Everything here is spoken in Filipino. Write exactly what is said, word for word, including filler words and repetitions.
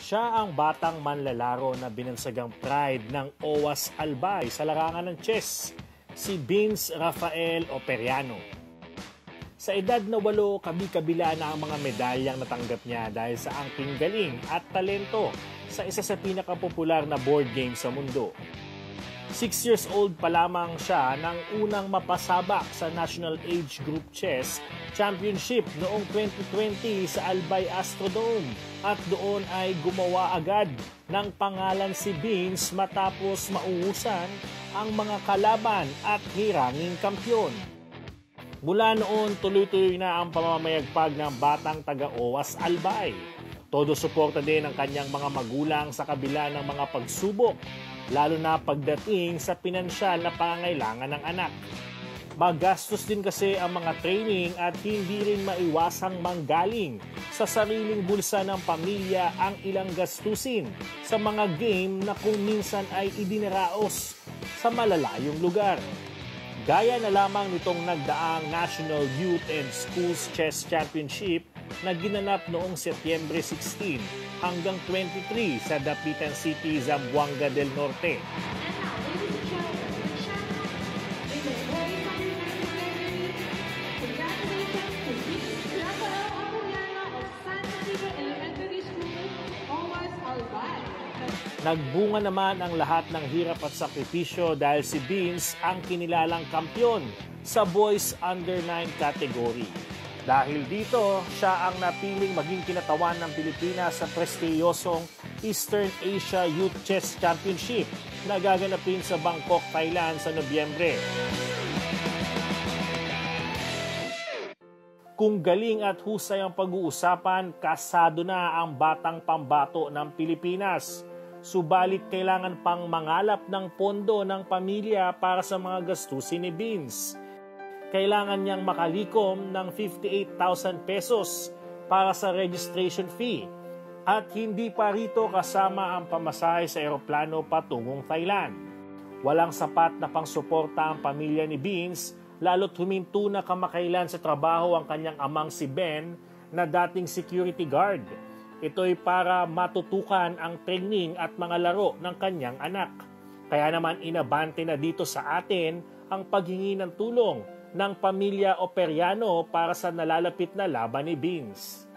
Siya ang batang manlalaro na binansagang pride ng O W A S Albay sa larangan ng chess, si Vince Rafael Operiano. Sa edad na walo, kabi-kabila na ang mga medalyang natanggap niya dahil sa angking galing at talento sa isa sa pinakapopular na board game sa mundo. Six years old pa lamang siya nang unang mapasabak sa National Age Group Chess Championship noong twenty twenty sa Albay Astrodome at doon ay gumawa agad ng pangalan si Vince matapos mauusan ang mga kalaban at hiranging kampyon. Mula noon, tuloy-tuloy na ang pamamayagpag ng batang taga-O W A S Albay. Todo suporta din ang kanyang mga magulang sa kabila ng mga pagsubok, lalo na pagdating sa pinansyal na pangangailangan ng anak. Magastos din kasi ang mga training at hindi rin maiwasang manggaling sa sariling bulsa ng pamilya ang ilang gastusin sa mga game na kung minsan ay idinaraos sa malalayong lugar. Gaya na lamang nitong nagdaang National Youth and Schools Chess Championship na ginanap noong Setyembre sixteen hanggang twenty-three sa Dapitan City, Zamboanga del Norte. Nagbunga naman ang lahat ng hirap at sakripisyo dahil si Vince ang kinilalang kampyon sa Boys Under nine category. Dahil dito, siya ang napiling maging kinatawan ng Pilipinas sa prestiyosong Eastern Asia Youth Chess Championship na gaganapin sa Bangkok, Thailand sa Nobyembre. Kung galing at husay ang pag-uusapan, kasado na ang batang pambato ng Pilipinas. Subalit kailangan pang mangalap ng pondo ng pamilya para sa mga gastusin ni Vince. Kailangan niyang makalikom ng fifty-eight thousand pesos para sa registration fee at hindi pa rito kasama ang pamasahe sa eroplano patungong Thailand. Walang sapat na pangsuporta ang pamilya ni Vince, lalo't huminto na kamakailan sa trabaho ang kanyang amang si Ben na dating security guard. Ito'y para matutukan ang training at mga laro ng kanyang anak. Kaya naman inabante na dito sa atin ang paghingi ng tulong ng pamilya Operiano para sa nalalapit na laban ni Vince.